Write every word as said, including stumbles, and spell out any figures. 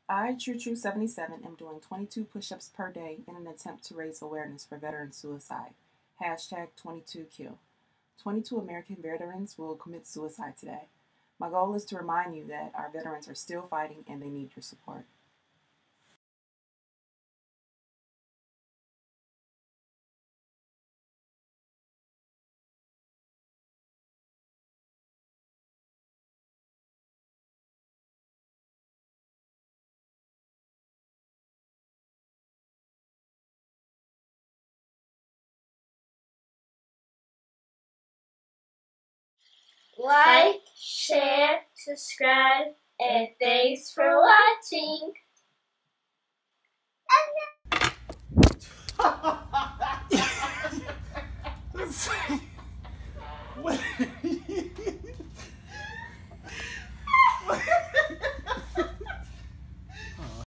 I, True True seventy-seven, am doing twenty-two push-ups per day in an attempt to raise awareness for veteran suicide. Hashtag twenty-two kill. twenty-two American veterans will commit suicide today. My goal is to remind you that our veterans are still fighting and they need your support. Like, share, subscribe, and thanks for watching. What?